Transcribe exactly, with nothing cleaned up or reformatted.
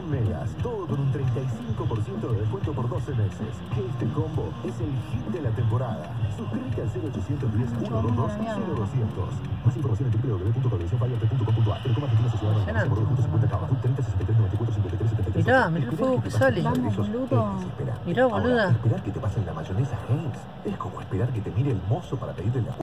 cien megas, todo con un treinta y cinco por ciento de descuento por doce meses. Este combo es el hit de la temporada. Suscríbete al cero ochocientos diez, ciento veintidós, cero doscientos. Más información en w w w punto televisión fiber punto com punto a r. Telecom Argentina Sociedad Anónima, por dos cincuenta K, treinta sesenta y tres noventa y cuatro cincuenta y tres setenta y tres. Mirá, mirá el fuego que sale. Vamos, boludo. Mirá, boluda. Ahora, esperar que te pasen la mayonesa Heinz es como esperar que te mire el mozo para pedirle la